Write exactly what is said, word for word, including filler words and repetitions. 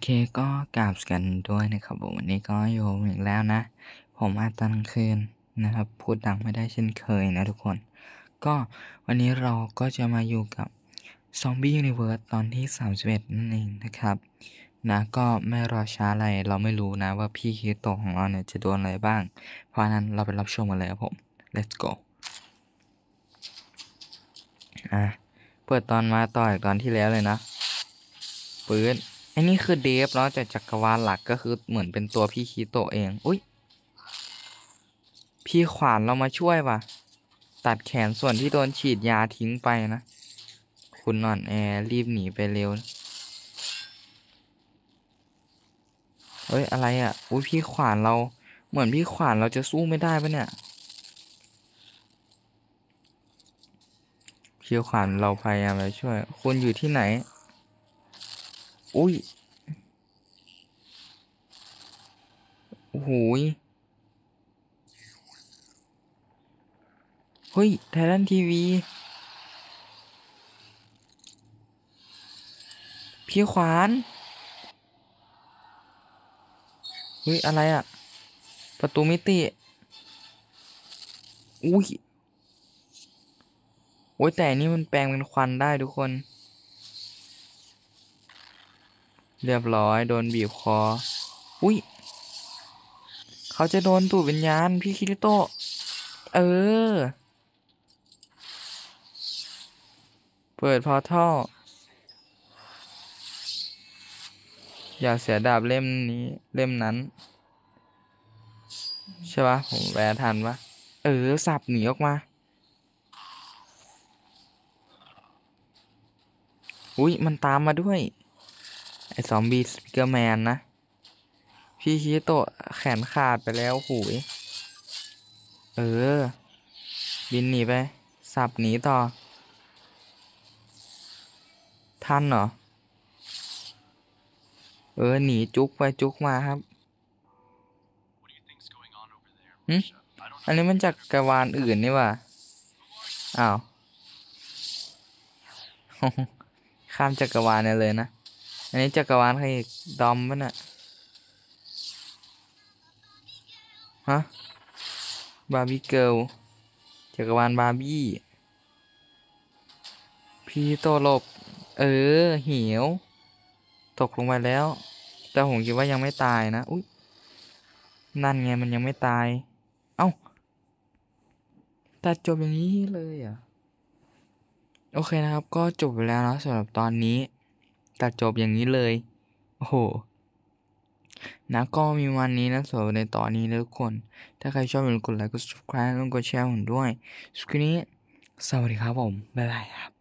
เคก็กราบกันด้วยนะครับผมวันนี้ก็อยู่อีกแล้วนะ ผมอาตอนกลางคืนนะครับ พูดดังไม่ได้เช่นเคยนะทุกคน ก็วันนี้เราก็จะมาอยู่กับ Zombie Universe ตอนที่สามสิบเอ็ดนั่นเองนะครับนะก็ไม่รอช้าอะไรเราไม่รู้นะว่าพี่คิโตะของเราเนี่ยจะโดนอะไรบ้าง เพราะนั้นเราไปรับชมกันเลยครับผม let's go อ่ะเปิดตอนมาต่อยตอนที่แล้วเลยนะปืนไอ้นี่คือเดฟเนาะแต่จักรวาลหลักก็คือเหมือนเป็นตัวพี่คิโตะเองอุ้ยพี่ขวานเรามาช่วยว่ะตัดแขนส่วนที่โดนฉีดยาทิ้งไปนะคุณนอนแอร์รีบหนีไปเร็วเฮ้ยอะไรอ่ะอุ้ยพี่ขวานเราเหมือนพี่ขวานเราจะสู้ไม่ได้ปะเนี่ยพี่ขวานเราพยายามไปช่วยคุณอยู่ที่ไหนอุ้ยโอ้โหเฮ้ยไททันทีวีพี่ขวานเฮ้ยอะไรอ่ะประตูมิติอุ้ยโอ้ยแต่นี่มันแปลงเป็นควันได้ทุกคนเรียบร้อยโดนบีบคออุ้ยเขาจะโดนตูดวิญญาณพี่คิริโตะเออเปิดพอร์ทัลอย่าเสียดาบเล่มนี้เล่มนั้นใช่ปะผมแปลทันปะเออสับหนีออกมาอุ้ยมันตามมาด้วยไอ้ซอมบี้สปิเกอร์แมนนะพี่คิริโตะแขนขาดไปแล้วหูยเออบินหนีไปสับหนีต่อทันเหรอเออหนีจุกไปจุกมาครับหึอันนี้มันจากกระวานอื่นนี่ว่ะอ้าว ข้ามจักรวาลเนี่ยเลยนะอันนี้จักรวาลใครอีกดอมปะเนี่ยฮะบาร์บี้เกิลจักรวาลบาร์บี้พี่โตหลบเออหิวตกลงไปแล้วแต่ผมคิดว่ายังไม่ตายนะอุ้ยนั่นไงมันยังไม่ตายเอ้าตัดจบอย่างนี้เลยอ่ะโอเคนะครับก็จบไปแล้วนะสำหรับตอนนี้ตัดจบอย่างนี้เลยโอ้โหนะก็มีวันนี้นะสำหรับในตอนนี้นะทุกคนถ้าใครชอบอย่าลืมกดไลค์กด subscribe แล้วกดแชร์ผมด้วยสุดนี้สวัสดีครับผมบ๊ายบายครับ